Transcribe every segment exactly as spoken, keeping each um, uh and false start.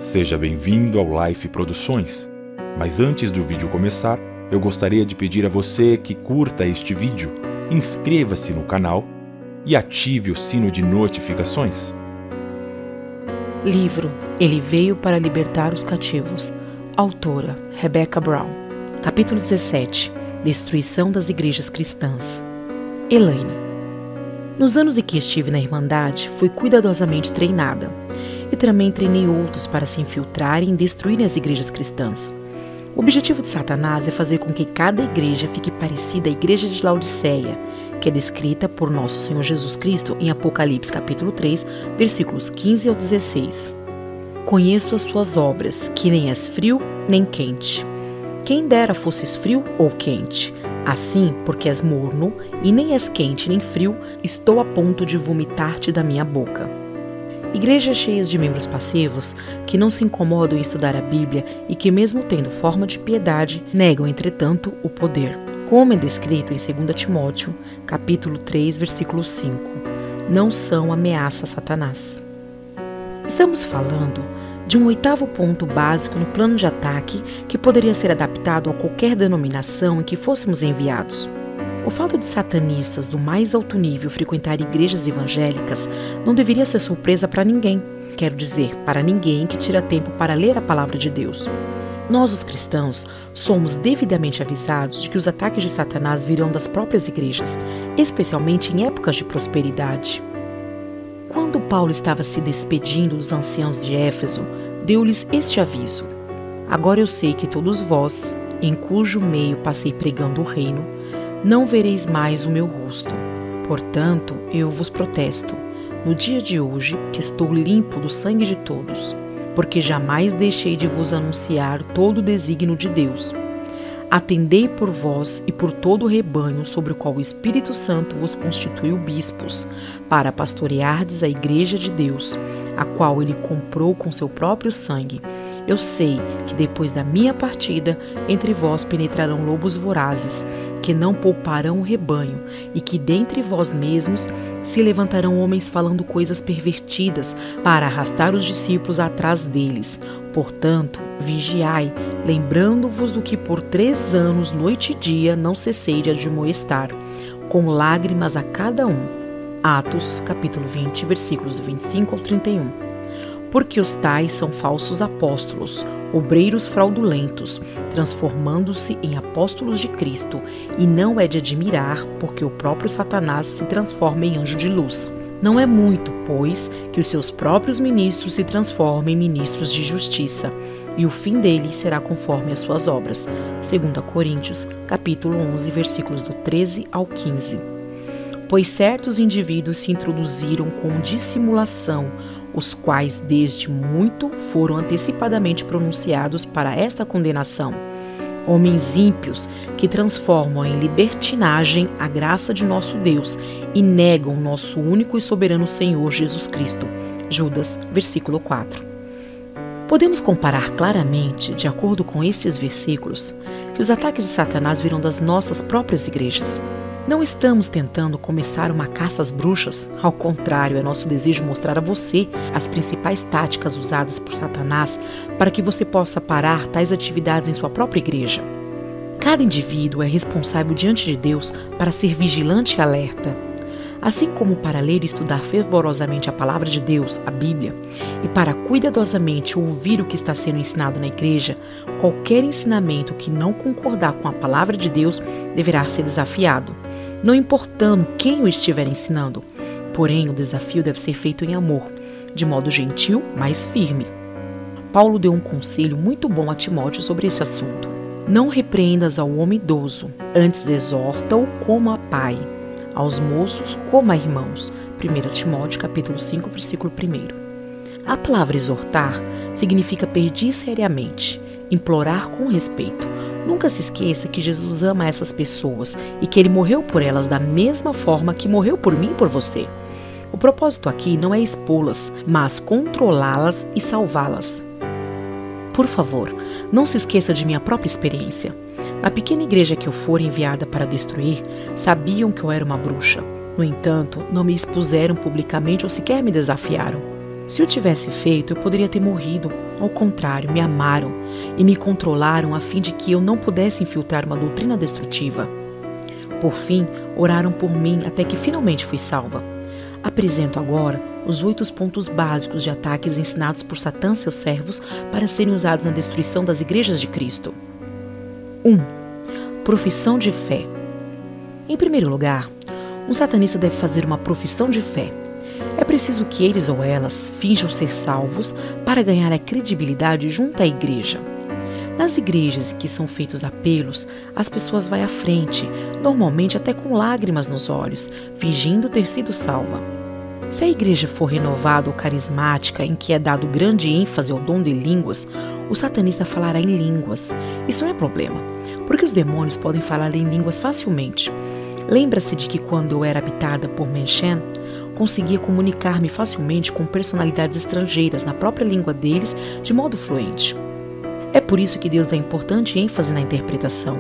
Seja bem-vindo ao Life Produções. Mas antes do vídeo começar, eu gostaria de pedir a você que curta este vídeo, inscreva-se no canal e ative o sino de notificações. Livro Ele Veio para Libertar os Cativos. Autora Rebecca Brown. Capítulo dezessete. Destruição das Igrejas Cristãs. Elaine. Nos anos em que estive na Irmandade, fui cuidadosamente treinada. E também treinei outros para se infiltrarem e destruírem as igrejas cristãs. O objetivo de Satanás é fazer com que cada igreja fique parecida à igreja de Laodiceia, que é descrita por nosso Senhor Jesus Cristo em Apocalipse capítulo três, versículos quinze ao dezesseis. Conheço as tuas obras, que nem és frio nem quente. Quem dera fosses frio ou quente. Assim, porque és morno, e nem és quente nem frio, estou a ponto de vomitar-te da minha boca. Igrejas cheias de membros passivos, que não se incomodam em estudar a Bíblia e que, mesmo tendo forma de piedade, negam, entretanto, o poder. Como é descrito em dois Timóteo, capítulo três, versículo cinco. Não são ameaça a Satanás. Estamos falando de um oitavo ponto básico no plano de ataque que poderia ser adaptado a qualquer denominação em que fôssemos enviados. O fato de satanistas do mais alto nível frequentar igrejas evangélicas não deveria ser surpresa para ninguém. Quero dizer, para ninguém que tira tempo para ler a palavra de Deus. Nós, os cristãos, somos devidamente avisados de que os ataques de Satanás virão das próprias igrejas, especialmente em épocas de prosperidade. Quando Paulo estava se despedindo dos anciãos de Éfeso, deu-lhes este aviso: Agora eu sei que todos vós, em cujo meio passei pregando o reino, não vereis mais o meu rosto. Portanto, eu vos protesto, no dia de hoje, que estou limpo do sangue de todos, porque jamais deixei de vos anunciar todo o desígnio de Deus. Atendei por vós e por todo o rebanho sobre o qual o Espírito Santo vos constituiu bispos, para pastoreardes a igreja de Deus, a qual ele comprou com seu próprio sangue. Eu sei que depois da minha partida, entre vós penetrarão lobos vorazes, que não pouparão o rebanho, e que dentre vós mesmos se levantarão homens falando coisas pervertidas, para arrastar os discípulos atrás deles. Portanto, vigiai, lembrando-vos do que por três anos, noite e dia, não cessei de admoestar, com lágrimas a cada um. Atos, capítulo vinte, versículos vinte e cinco ao trinta e um. Porque os tais são falsos apóstolos, obreiros fraudulentos, transformando-se em apóstolos de Cristo, e não é de admirar, porque o próprio Satanás se transforma em anjo de luz. Não é muito, pois, que os seus próprios ministros se transformem em ministros de justiça, e o fim deles será conforme as suas obras. Segunda Coríntios, capítulo onze, versículos do treze ao quinze. Pois certos indivíduos se introduziram com dissimulação, os quais desde muito foram antecipadamente pronunciados para esta condenação. Homens ímpios que transformam em libertinagem a graça de nosso Deus e negam nosso único e soberano Senhor Jesus Cristo. Judas, versículo quatro. Podemos comparar claramente, de acordo com estes versículos, que os ataques de Satanás virão das nossas próprias igrejas. Não estamos tentando começar uma caça às bruxas, ao contrário, é nosso desejo mostrar a você as principais táticas usadas por Satanás para que você possa parar tais atividades em sua própria igreja. Cada indivíduo é responsável diante de Deus para ser vigilante e alerta. Assim como para ler e estudar fervorosamente a palavra de Deus, a Bíblia, e para cuidadosamente ouvir o que está sendo ensinado na igreja, qualquer ensinamento que não concordar com a palavra de Deus deverá ser desafiado, não importando quem o estiver ensinando. Porém, o desafio deve ser feito em amor, de modo gentil, mas firme. Paulo deu um conselho muito bom a Timóteo sobre esse assunto. Não repreendas ao homem idoso, antes exorta-o como a pai, aos moços como a irmãos. Primeira Timóteo, capítulo cinco, versículo primeiro. A palavra exortar significa pedir seriamente, implorar com respeito. Nunca se esqueça que Jesus ama essas pessoas e que ele morreu por elas da mesma forma que morreu por mim e por você. O propósito aqui não é expô-las, mas controlá-las e salvá-las. Por favor, não se esqueça de minha própria experiência. Na pequena igreja que eu fora enviada para destruir, sabiam que eu era uma bruxa. No entanto, não me expuseram publicamente ou sequer me desafiaram. Se eu tivesse feito, eu poderia ter morrido. Ao contrário, me amaram e me controlaram a fim de que eu não pudesse infiltrar uma doutrina destrutiva. Por fim, oraram por mim até que finalmente fui salva. Apresento agora os oito pontos básicos de ataques ensinados por Satã e seus servos para serem usados na destruição das igrejas de Cristo. um. Profissão de fé. Em primeiro lugar, um satanista deve fazer uma profissão de fé. É preciso que eles ou elas finjam ser salvos para ganhar a credibilidade junto à igreja. Nas igrejas em que são feitos apelos, as pessoas vão à frente, normalmente até com lágrimas nos olhos, fingindo ter sido salva. Se a igreja for renovada ou carismática, em que é dado grande ênfase ao dom de línguas, o satanista falará em línguas. Isso não é problema, porque os demônios podem falar em línguas facilmente. Lembra-se de que quando eu era habitada por Menchen, conseguia comunicar-me facilmente com personalidades estrangeiras na própria língua deles de modo fluente. É por isso que Deus dá importante ênfase na interpretação.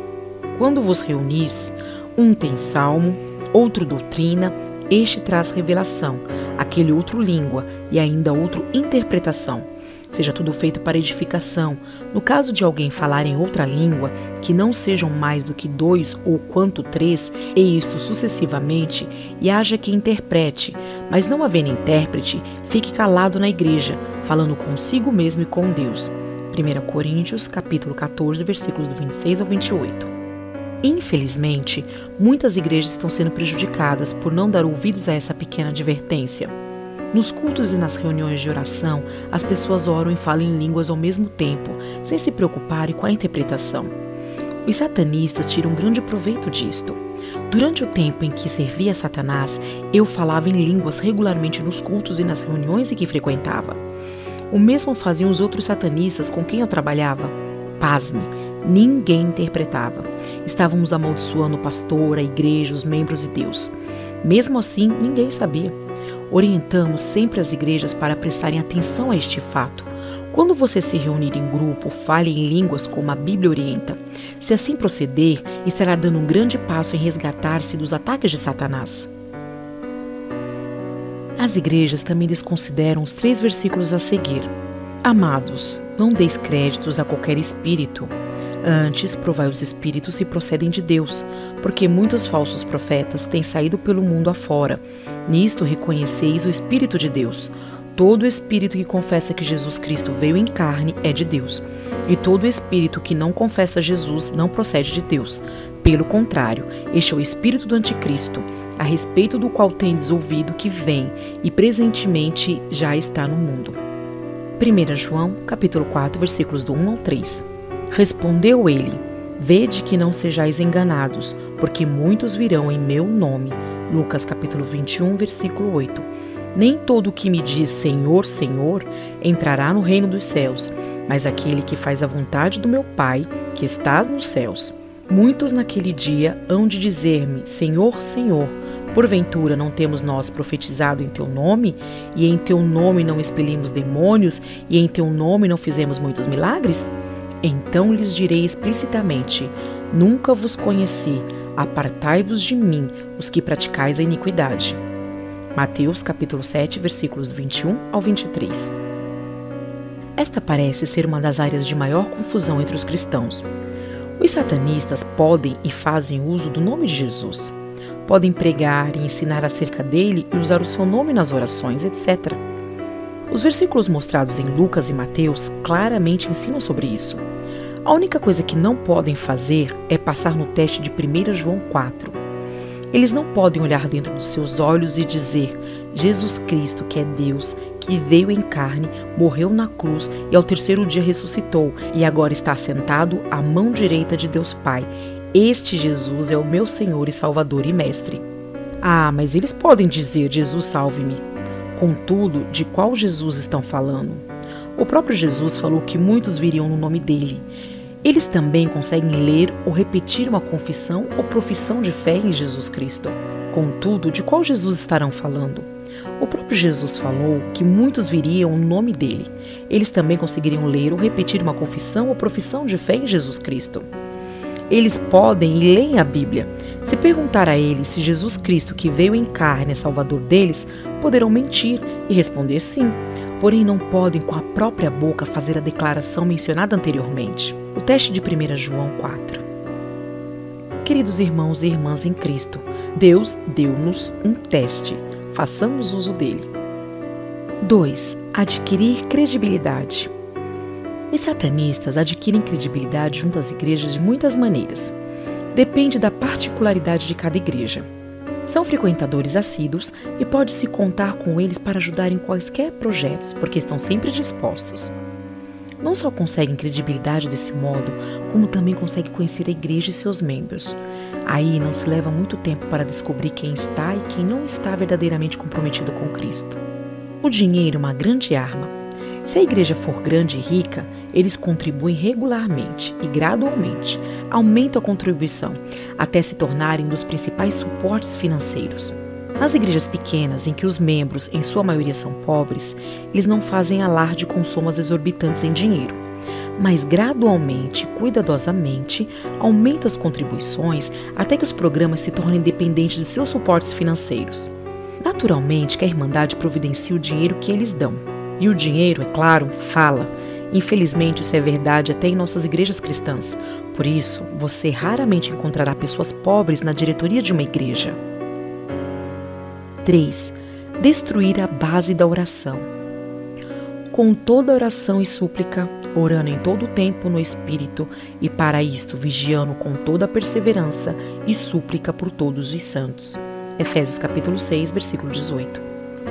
Quando vos reunis, um tem salmo, outro doutrina, este traz revelação, aquele outro língua e ainda outro interpretação. Seja tudo feito para edificação. No caso de alguém falar em outra língua, que não sejam mais do que dois ou quanto três, e isto sucessivamente, e haja quem interprete, mas não havendo intérprete, fique calado na igreja, falando consigo mesmo e com Deus. primeira Coríntios, capítulo quatorze, versículos do vinte e seis ao vinte e oito. Infelizmente, muitas igrejas estão sendo prejudicadas por não dar ouvidos a essa pequena advertência. Nos cultos e nas reuniões de oração, as pessoas oram e falam em línguas ao mesmo tempo, sem se preocuparem com a interpretação. Os satanistas tiram grande proveito disto. Durante o tempo em que servia a Satanás, eu falava em línguas regularmente nos cultos e nas reuniões em que frequentava. O mesmo faziam os outros satanistas com quem eu trabalhava. Pasme, ninguém interpretava. Estávamos amaldiçoando o pastor, a igreja, os membros de Deus. Mesmo assim, ninguém sabia. Orientamos sempre as igrejas para prestarem atenção a este fato. Quando você se reunir em grupo, fale em línguas como a Bíblia orienta. Se assim proceder, estará dando um grande passo em resgatar-se dos ataques de Satanás. As igrejas também desconsideram os três versículos a seguir. Amados, não deis créditos a qualquer espírito. Antes, provai os espíritos se procedem de Deus, porque muitos falsos profetas têm saído pelo mundo afora. Nisto reconheceis o Espírito de Deus. Todo espírito que confessa que Jesus Cristo veio em carne é de Deus, e todo espírito que não confessa Jesus não procede de Deus. Pelo contrário, este é o espírito do anticristo, a respeito do qual tendes ouvido que vem e presentemente já está no mundo. primeira João, capítulo quatro, versículos do um ao três. Respondeu ele: Vede que não sejais enganados, porque muitos virão em meu nome. Lucas capítulo vinte e um, versículo oito. Nem todo o que me diz Senhor, Senhor, entrará no reino dos céus, mas aquele que faz a vontade do meu Pai, que está nos céus. Muitos naquele dia hão de dizer-me, Senhor, Senhor, porventura não temos nós profetizado em teu nome, e em teu nome não expelimos demônios, e em teu nome não fizemos muitos milagres? Então lhes direi explicitamente, nunca vos conheci, apartai-vos de mim, os que praticais a iniquidade. Mateus capítulo sete, versículos vinte e um ao vinte e três. Esta parece ser uma das áreas de maior confusão entre os cristãos. Os satanistas podem e fazem uso do nome de Jesus. Podem pregar e ensinar acerca dele e usar o seu nome nas orações, etcétera. Os versículos mostrados em Lucas e Mateus claramente ensinam sobre isso. A única coisa que não podem fazer é passar no teste de primeira João quatro. Eles não podem olhar dentro dos seus olhos e dizer Jesus Cristo, que é Deus, que veio em carne, morreu na cruz e ao terceiro dia ressuscitou e agora está sentado à mão direita de Deus Pai. Este Jesus é o meu Senhor e Salvador e Mestre. Ah, mas eles podem dizer Jesus salve-me. Contudo, de qual Jesus estão falando? O próprio Jesus falou que muitos viriam no nome dele. Eles também conseguem ler ou repetir uma confissão ou profissão de fé em Jesus Cristo. Contudo, de qual Jesus estarão falando? O próprio Jesus falou que muitos viriam no nome dele. Eles também conseguiriam ler ou repetir uma confissão ou profissão de fé em Jesus Cristo. Eles podem e leem a Bíblia. Se perguntar a eles se Jesus Cristo que veio em carne é Salvador deles, poderão mentir e responder sim, porém não podem com a própria boca fazer a declaração mencionada anteriormente. O teste de primeira João quatro. Queridos irmãos e irmãs em Cristo, Deus deu-nos um teste. Façamos uso dele. dois. Adquirir credibilidade. Os satanistas adquirem credibilidade junto às igrejas de muitas maneiras. Depende da particularidade de cada igreja. São frequentadores assíduos e pode-se contar com eles para ajudar em quaisquer projetos, porque estão sempre dispostos. Não só conseguem credibilidade desse modo, como também conseguem conhecer a igreja e seus membros. Aí não se leva muito tempo para descobrir quem está e quem não está verdadeiramente comprometido com Cristo. O dinheiro é uma grande arma. Se a igreja for grande e rica, eles contribuem regularmente e gradualmente aumentam a contribuição até se tornarem um dos principais suportes financeiros. Nas igrejas pequenas, em que os membros, em sua maioria, são pobres, eles não fazem alarde com somas exorbitantes em dinheiro, mas gradualmente, cuidadosamente, aumentam as contribuições até que os programas se tornem dependentes de seus suportes financeiros. Naturalmente que a Irmandade providencia o dinheiro que eles dão. E o dinheiro, é claro, fala. Infelizmente isso é verdade até em nossas igrejas cristãs. Por isso, você raramente encontrará pessoas pobres na diretoria de uma igreja. três. Destruir a base da oração. Com toda oração e súplica, orando em todo o tempo no Espírito, e para isto vigiando com toda a perseverança e súplica por todos os santos. Efésios capítulo seis, versículo dezoito.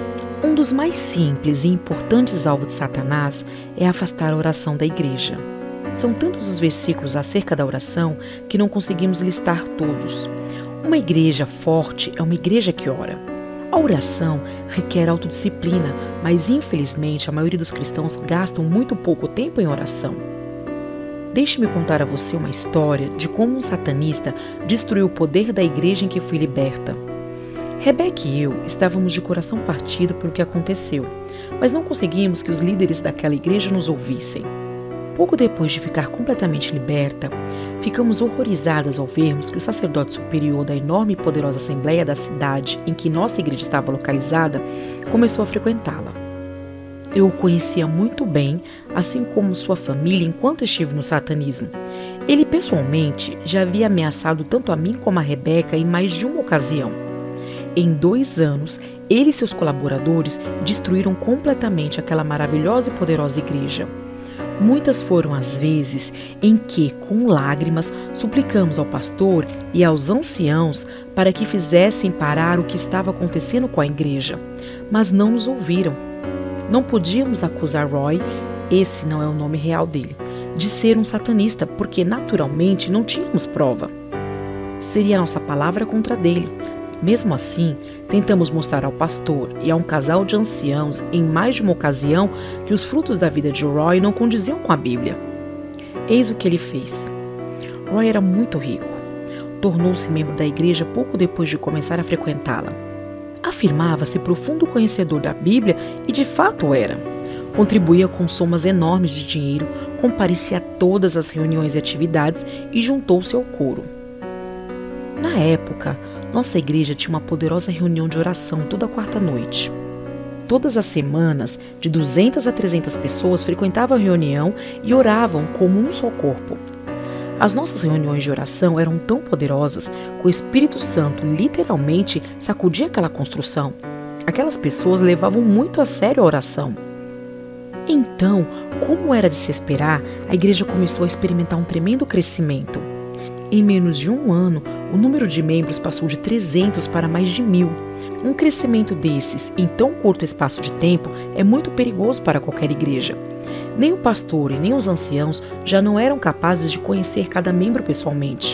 Um dos mais simples e importantes alvos de Satanás é afastar a oração da igreja. São tantos os versículos acerca da oração que não conseguimos listar todos. Uma igreja forte é uma igreja que ora. A oração requer autodisciplina, mas infelizmente a maioria dos cristãos gastam muito pouco tempo em oração. Deixe-me contar a você uma história de como um satanista destruiu o poder da igreja em que fui liberta. Rebeca e eu estávamos de coração partido por o que aconteceu, mas não conseguimos que os líderes daquela igreja nos ouvissem. Pouco depois de ficar completamente liberta, ficamos horrorizadas ao vermos que o sacerdote superior da enorme e poderosa assembleia da cidade em que nossa igreja estava localizada começou a frequentá-la. Eu o conhecia muito bem, assim como sua família enquanto estive no satanismo. Ele pessoalmente já havia ameaçado tanto a mim como a Rebeca em mais de uma ocasião. Em dois anos, ele e seus colaboradores destruíram completamente aquela maravilhosa e poderosa igreja. Muitas foram as vezes em que, com lágrimas, suplicamos ao pastor e aos anciãos para que fizessem parar o que estava acontecendo com a igreja, mas não nos ouviram. Não podíamos acusar Roy, esse não é o nome real dele, de ser um satanista, porque naturalmente não tínhamos prova. Seria a nossa palavra contra dele. Mesmo assim, tentamos mostrar ao pastor e a um casal de anciãos em mais de uma ocasião que os frutos da vida de Roy não condiziam com a Bíblia. Eis o que ele fez. Roy era muito rico. Tornou-se membro da igreja pouco depois de começar a frequentá-la. Afirmava-se profundo conhecedor da Bíblia e de fato era. Contribuía com somas enormes de dinheiro, comparecia a todas as reuniões e atividades e juntou-se ao coro. Na época, nossa igreja tinha uma poderosa reunião de oração toda quarta noite. Todas as semanas, de duzentas a trezentas pessoas frequentavam a reunião e oravam como um só corpo. As nossas reuniões de oração eram tão poderosas que o Espírito Santo literalmente sacudia aquela construção. Aquelas pessoas levavam muito a sério a oração. Então, como era de se esperar, a igreja começou a experimentar um tremendo crescimento. Em menos de um ano, o número de membros passou de trezentos para mais de mil. Um crescimento desses em tão curto espaço de tempo é muito perigoso para qualquer igreja. Nem o pastor e nem os anciãos já não eram capazes de conhecer cada membro pessoalmente.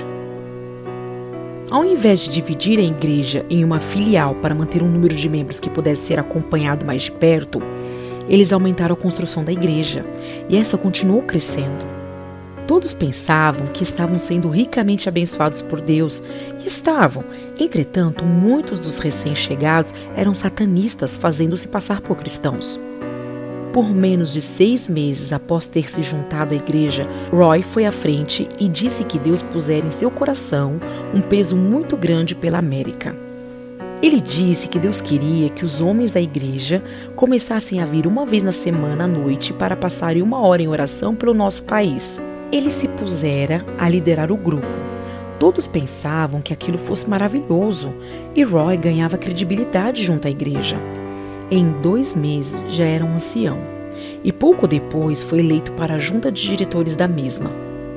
Ao invés de dividir a igreja em uma filial para manter um número de membros que pudesse ser acompanhado mais de perto, eles aumentaram a construção da igreja, e essa continuou crescendo. Todos pensavam que estavam sendo ricamente abençoados por Deus, e estavam. Entretanto, muitos dos recém-chegados eram satanistas, fazendo-se passar por cristãos. Por menos de seis meses após ter se juntado à igreja, Roy foi à frente e disse que Deus pusera em seu coração um peso muito grande pela América. Ele disse que Deus queria que os homens da igreja começassem a vir uma vez na semana à noite para passarem uma hora em oração pelo nosso país. Ele se pusera a liderar o grupo. Todos pensavam que aquilo fosse maravilhoso e Roy ganhava credibilidade junto à igreja. Em dois meses já era um ancião e pouco depois foi eleito para a junta de diretores da mesma.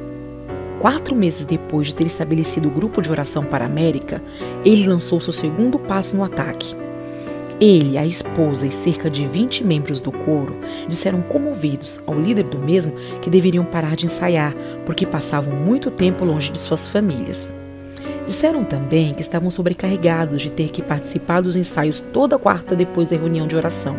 Quatro meses depois de ter estabelecido o grupo de oração para a América, ele lançou seu segundo passo no ataque. Ele, a esposa e cerca de vinte membros do coro disseram comovidos ao líder do mesmo que deveriam parar de ensaiar, porque passavam muito tempo longe de suas famílias. Disseram também que estavam sobrecarregados de ter que participar dos ensaios toda quarta depois da reunião de oração.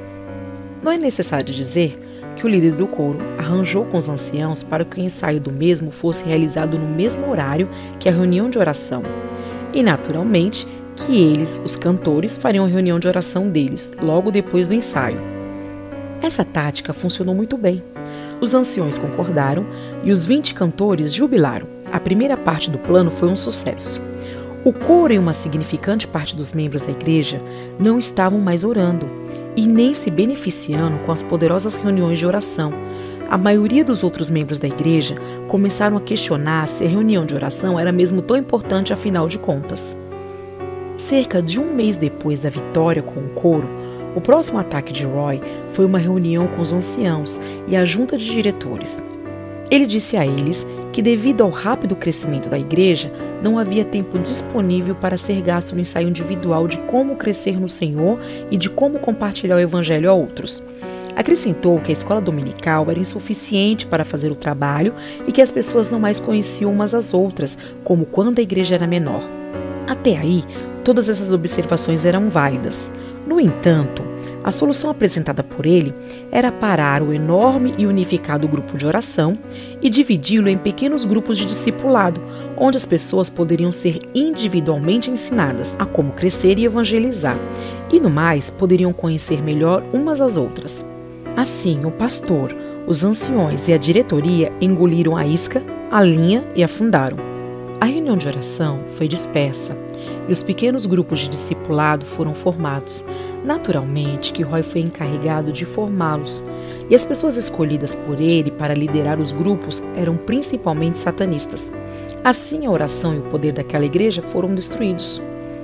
Não é necessário dizer que o líder do coro arranjou com os anciãos para que o ensaio do mesmo fosse realizado no mesmo horário que a reunião de oração. E, naturalmente, que eles, os cantores, fariam a reunião de oração deles, logo depois do ensaio. Essa tática funcionou muito bem. Os anciões concordaram e os vinte cantores jubilaram. A primeira parte do plano foi um sucesso. O coro e uma significante parte dos membros da igreja não estavam mais orando e nem se beneficiando com as poderosas reuniões de oração. A maioria dos outros membros da igreja começaram a questionar se a reunião de oração era mesmo tão importante afinal de contas. Cerca de um mês depois da vitória com o coro, o próximo ataque de Roy foi uma reunião com os anciãos e a junta de diretores. Ele disse a eles que, devido ao rápido crescimento da igreja, não havia tempo disponível para ser gasto no ensaio individual de como crescer no Senhor e de como compartilhar o evangelho a outros. Acrescentou que a escola dominical era insuficiente para fazer o trabalho e que as pessoas não mais conheciam umas às outras, como quando a igreja era menor. Até aí, todas essas observações eram válidas. No entanto, a solução apresentada por ele era parar o enorme e unificado grupo de oração e dividi-lo em pequenos grupos de discipulado, onde as pessoas poderiam ser individualmente ensinadas a como crescer e evangelizar, e no mais poderiam conhecer melhor umas às outras. Assim, o pastor, os anciões e a diretoria engoliram a isca, a linha e afundaram. A reunião de oração foi dispersa e os pequenos grupos de discipulado foram formados. Naturalmente que Roy foi encarregado de formá-los, e as pessoas escolhidas por ele para liderar os grupos eram principalmente satanistas. Assim, a oração e o poder daquela igreja foram destruídos.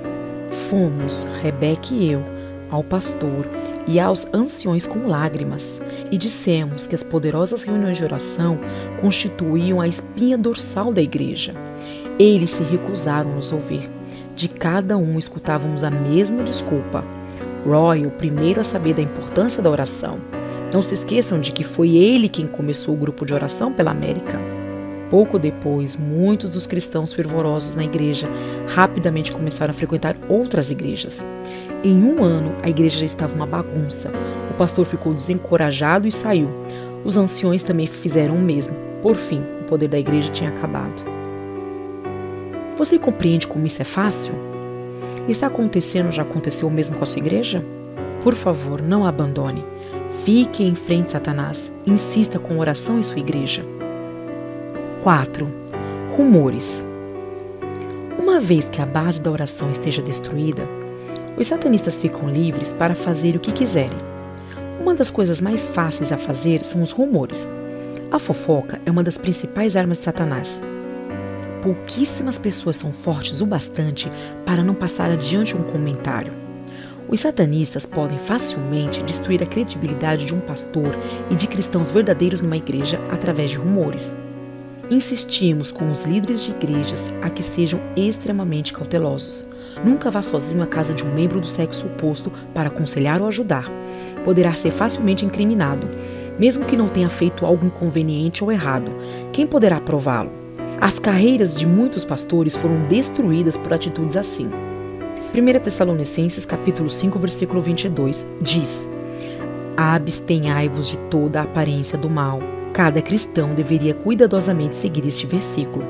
Fomos, Rebeca e eu, ao pastor e aos anciões com lágrimas, e dissemos que as poderosas reuniões de oração constituíam a espinha dorsal da igreja. Eles se recusaram a nos ouvir. De cada um escutávamos a mesma desculpa. Roy, o primeiro a saber da importância da oração. Não se esqueçam de que foi ele quem começou o grupo de oração pela América. Pouco depois, muitos dos cristãos fervorosos na igreja rapidamente começaram a frequentar outras igrejas. Em um ano, a igreja já estava uma bagunça. O pastor ficou desencorajado e saiu. Os anciões também fizeram o mesmo. Por fim, o poder da igreja tinha acabado. Você compreende como isso é fácil? Está acontecendo, já aconteceu o mesmo com a sua igreja? Por favor, não a abandone. Fique em frente a Satanás. Insista com oração em sua igreja. quatro. Rumores. Uma vez que a base da oração esteja destruída, os satanistas ficam livres para fazer o que quiserem. Uma das coisas mais fáceis a fazer são os rumores. A fofoca é uma das principais armas de Satanás. Pouquíssimas pessoas são fortes o bastante para não passar adiante um comentário. Os satanistas podem facilmente destruir a credibilidade de um pastor e de cristãos verdadeiros numa igreja através de rumores. Insistimos com os líderes de igrejas a que sejam extremamente cautelosos. Nunca vá sozinho à casa de um membro do sexo oposto para aconselhar ou ajudar. Poderá ser facilmente incriminado, mesmo que não tenha feito algo inconveniente ou errado. Quem poderá prová-lo? As carreiras de muitos pastores foram destruídas por atitudes assim. primeira Tessalonicenses capítulo cinco, versículo vinte e dois, diz: abstenhai-vos de toda a aparência do mal. Cada cristão deveria cuidadosamente seguir este versículo.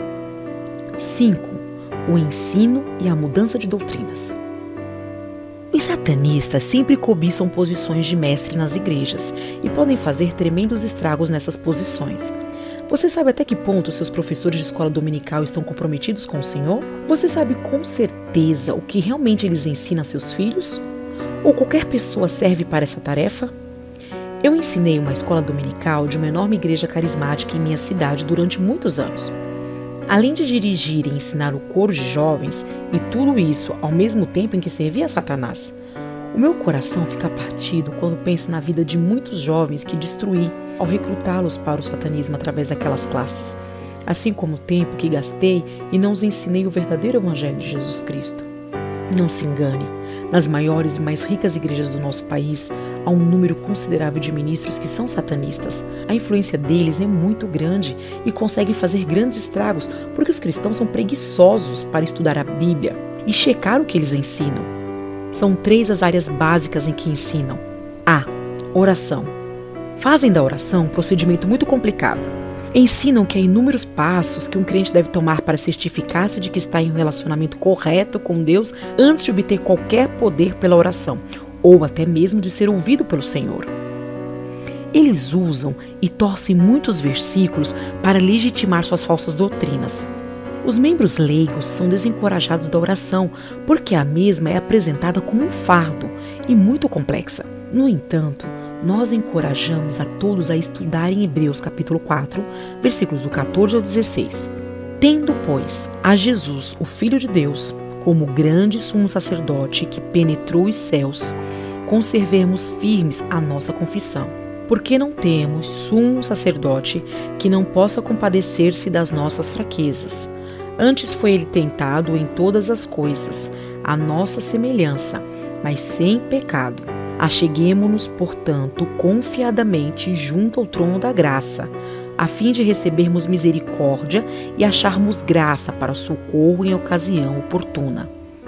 cinco. O ensino e a mudança de doutrinas. Os satanistas sempre cobiçam posições de mestre nas igrejas e podem fazer tremendos estragos nessas posições. Você sabe até que ponto seus professores de escola dominical estão comprometidos com o Senhor? Você sabe com certeza o que realmente eles ensinam a seus filhos? Ou qualquer pessoa serve para essa tarefa? Eu ensinei uma escola dominical de uma enorme igreja carismática em minha cidade durante muitos anos. Além de dirigir e ensinar o coro de jovens, e tudo isso ao mesmo tempo em que servia a Satanás, o meu coração fica partido quando penso na vida de muitos jovens que destruí ao recrutá-los para o satanismo através daquelas classes, assim como o tempo que gastei e não os ensinei o verdadeiro evangelho de Jesus Cristo. Não se engane, nas maiores e mais ricas igrejas do nosso país, há um número considerável de ministros que são satanistas. A influência deles é muito grande e conseguem fazer grandes estragos porque os cristãos são preguiçosos para estudar a Bíblia e checar o que eles ensinam. São três as áreas básicas em que ensinam. A. Oração. Fazem da oração um procedimento muito complicado. Ensinam que há inúmeros passos que um crente deve tomar para certificar-se de que está em um relacionamento correto com Deus antes de obter qualquer poder pela oração, ou até mesmo de ser ouvido pelo Senhor. Eles usam e torcem muitos versículos para legitimar suas falsas doutrinas. Os membros leigos são desencorajados da oração, porque a mesma é apresentada como um fardo e muito complexa. No entanto, nós encorajamos a todos a estudarem Hebreus capítulo quatro, versículos do quatorze ao dezesseis. Tendo, pois, a Jesus, o Filho de Deus, como grande sumo sacerdote que penetrou os céus, conservemos firmes a nossa confissão. Porque não temos sumo sacerdote que não possa compadecer-se das nossas fraquezas. Antes foi ele tentado em todas as coisas, à nossa semelhança, mas sem pecado. Acheguemo-nos, portanto, confiadamente junto ao trono da graça, a fim de recebermos misericórdia e acharmos graça para socorro em ocasião oportuna.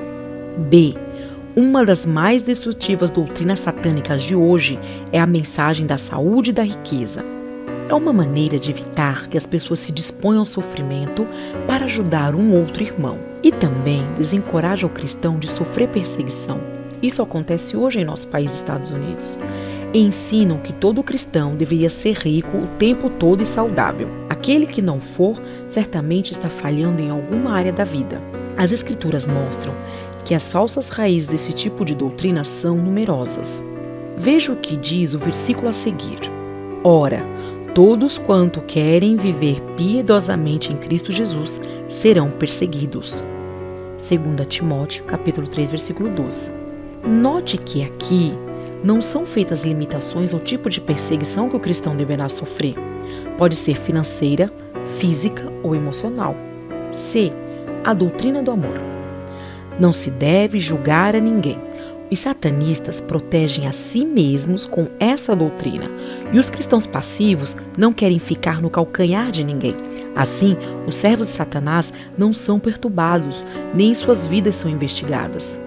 B. Uma das mais destrutivas doutrinas satânicas de hoje é a mensagem da saúde e da riqueza. É uma maneira de evitar que as pessoas se disponham ao sofrimento para ajudar um outro irmão. E também desencoraja o cristão de sofrer perseguição. Isso acontece hoje em nosso país, Estados Unidos. E ensinam que todo cristão deveria ser rico o tempo todo e saudável. Aquele que não for, certamente está falhando em alguma área da vida. As Escrituras mostram que as falsas raízes desse tipo de doutrina são numerosas. Veja o que diz o versículo a seguir. Ora, todos quanto querem viver piedosamente em Cristo Jesus serão perseguidos. Segunda Timóteo, capítulo três, versículo doze. Note que aqui não são feitas limitações ao tipo de perseguição que o cristão deverá sofrer. Pode ser financeira, física ou emocional. C. A doutrina do amor. Não se deve julgar a ninguém. Os satanistas protegem a si mesmos com essa doutrina, e os cristãos passivos não querem ficar no calcanhar de ninguém. Assim, os servos de Satanás não são perturbados, nem suas vidas são investigadas.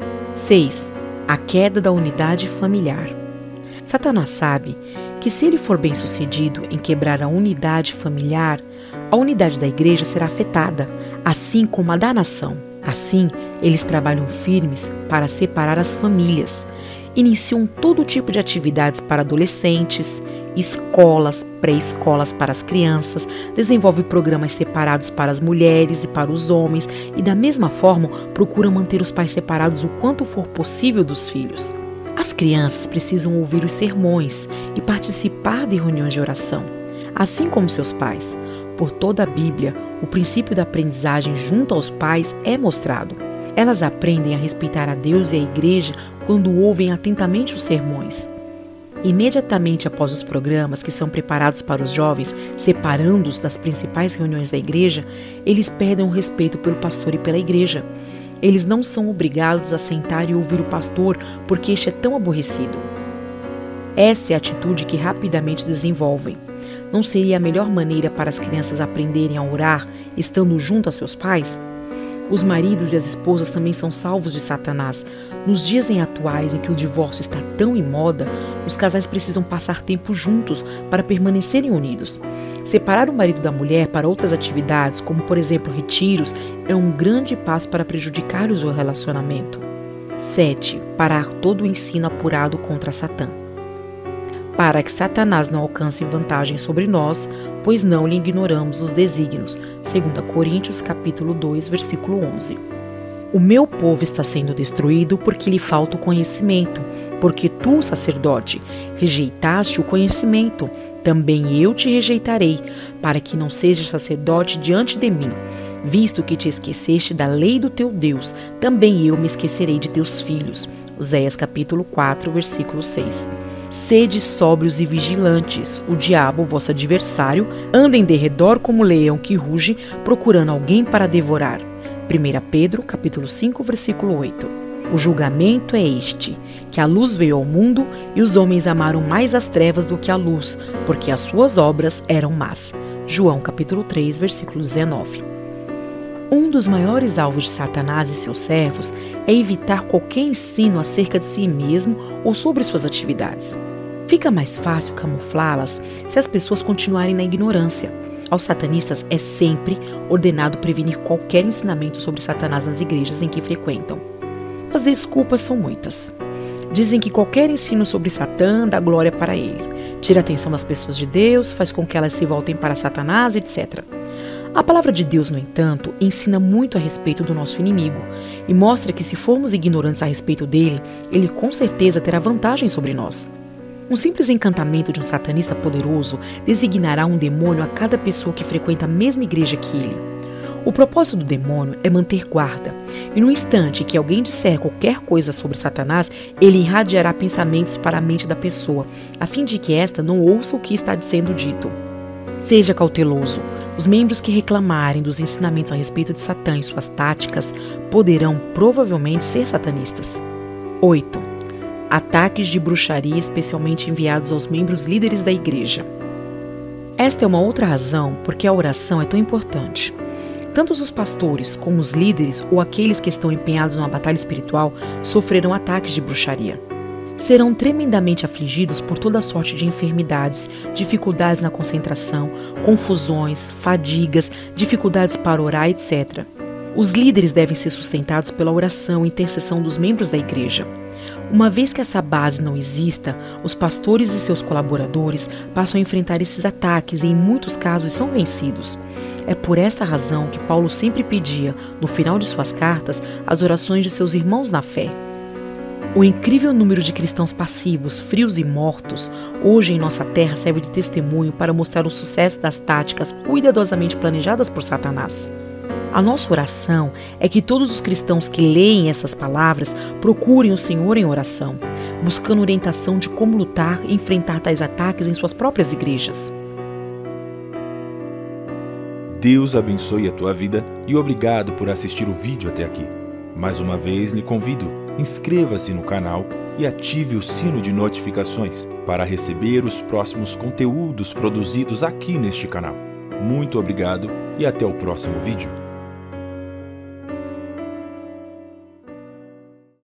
seis. A queda da unidade familiar. Satanás sabe que se ele for bem-sucedido em quebrar a unidade familiar, a unidade da igreja será afetada, assim como a da nação. Assim, eles trabalham firmes para separar as famílias. Iniciam todo tipo de atividades para adolescentes, escolas, pré-escolas para as crianças, desenvolvem programas separados para as mulheres e para os homens e, da mesma forma, procuram manter os pais separados o quanto for possível dos filhos. As crianças precisam ouvir os sermões e participar de reuniões de oração, assim como seus pais. Por toda a Bíblia, o princípio da aprendizagem junto aos pais é mostrado. Elas aprendem a respeitar a Deus e a igreja quando ouvem atentamente os sermões. Imediatamente após os programas que são preparados para os jovens, separando-os das principais reuniões da igreja, eles perdem o respeito pelo pastor e pela igreja. Eles não são obrigados a sentar e ouvir o pastor porque este é tão aborrecido. Essa é a atitude que rapidamente desenvolvem. Não seria a melhor maneira para as crianças aprenderem a orar estando junto a seus pais? Os maridos e as esposas também são salvos de Satanás. Nos dias em atuais em que o divórcio está tão em moda, os casais precisam passar tempo juntos para permanecerem unidos. Separar o marido da mulher para outras atividades, como por exemplo retiros, é um grande passo para prejudicar-lhes o relacionamento. sete. Parar todo o ensino apurado contra Satã. para que Satanás não alcance vantagem sobre nós, pois não lhe ignoramos os desígnios. Segunda Coríntios, capítulo dois, versículo onze. O meu povo está sendo destruído porque lhe falta o conhecimento, porque tu, sacerdote, rejeitaste o conhecimento, também eu te rejeitarei, para que não sejas sacerdote diante de mim. Visto que te esqueceste da lei do teu Deus, também eu me esquecerei de teus filhos. Oséias capítulo quatro, versículo seis. Sede sóbrios e vigilantes, o diabo, vosso adversário, anda em derredor como leão que ruge, procurando alguém para devorar. Primeira Pedro, capítulo cinco, versículo oito. O julgamento é este, que a luz veio ao mundo e os homens amaram mais as trevas do que a luz, porque as suas obras eram más. João, capítulo três, versículo dezenove. Um dos maiores alvos de Satanás e seus servos é evitar qualquer ensino acerca de si mesmo ou sobre suas atividades. Fica mais fácil camuflá-las se as pessoas continuarem na ignorância. Aos satanistas é sempre ordenado prevenir qualquer ensinamento sobre Satanás nas igrejas em que frequentam. As desculpas são muitas. Dizem que qualquer ensino sobre Satã dá glória para ele, tira a atenção das pessoas de Deus, faz com que elas se voltem para Satanás, etcétera. A palavra de Deus, no entanto, ensina muito a respeito do nosso inimigo e mostra que se formos ignorantes a respeito dele, ele com certeza terá vantagem sobre nós. Um simples encantamento de um satanista poderoso designará um demônio a cada pessoa que frequenta a mesma igreja que ele. O propósito do demônio é manter guarda, e no instante que alguém disser qualquer coisa sobre Satanás, ele irradiará pensamentos para a mente da pessoa, a fim de que esta não ouça o que está sendo dito. Seja cauteloso. Os membros que reclamarem dos ensinamentos a respeito de Satã e suas táticas poderão provavelmente ser satanistas. oito. Ataques de bruxaria especialmente enviados aos membros líderes da igreja. Esta é uma outra razão porque a oração é tão importante. Tanto os pastores como os líderes ou aqueles que estão empenhados numa batalha espiritual sofrerão ataques de bruxaria. Serão tremendamente afligidos por toda sorte de enfermidades, dificuldades na concentração, confusões, fadigas, dificuldades para orar, etcétera. Os líderes devem ser sustentados pela oração e intercessão dos membros da igreja. Uma vez que essa base não exista, os pastores e seus colaboradores passam a enfrentar esses ataques e, em muitos casos, são vencidos. É por esta razão que Paulo sempre pedia, no final de suas cartas, as orações de seus irmãos na fé. O incrível número de cristãos passivos, frios e mortos, hoje em nossa terra serve de testemunho para mostrar o sucesso das táticas cuidadosamente planejadas por Satanás. A nossa oração é que todos os cristãos que leem essas palavras procurem o Senhor em oração, buscando orientação de como lutar e enfrentar tais ataques em suas próprias igrejas. Deus abençoe a tua vida e obrigado por assistir o vídeo até aqui. Mais uma vez lhe convido, inscreva-se no canal e ative o sino de notificações para receber os próximos conteúdos produzidos aqui neste canal. Muito obrigado e até o próximo vídeo.